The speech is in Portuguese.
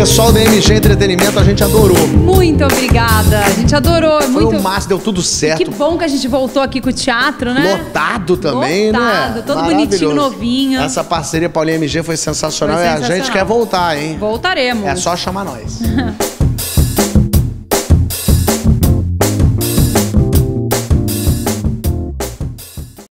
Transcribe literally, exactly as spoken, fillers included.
Pessoal da M G Entretenimento, a gente adorou. Muito obrigada. A gente adorou. Foi muito... um massa, deu tudo certo. E que bom que a gente voltou aqui com o teatro, né? Lotado também, Lotado, né? todo bonitinho, novinho. Essa parceria Paulinha M G foi sensacional, Foi e a sensacional. gente quer voltar, hein? Voltaremos. É só chamar nós.